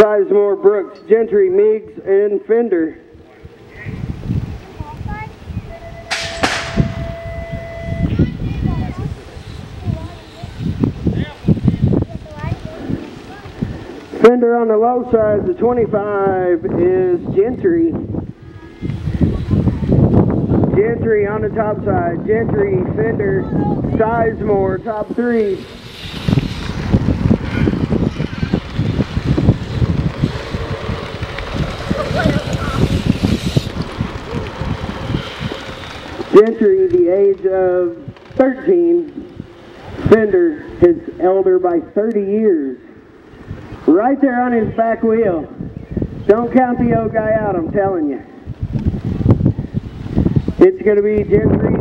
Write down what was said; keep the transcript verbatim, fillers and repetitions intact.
Sizemore, Brooks, Gentry, Meigs, and Fender. Fender on the low side, the twenty-five is Gentry. Gentry on the top side, Gentry, Fender, Sizemore, top three. Gentry, the age of thirteen. Fender, his elder by thirty years. Right there on his back wheel. Don't count the old guy out, I'm telling you. It's going to be Gentry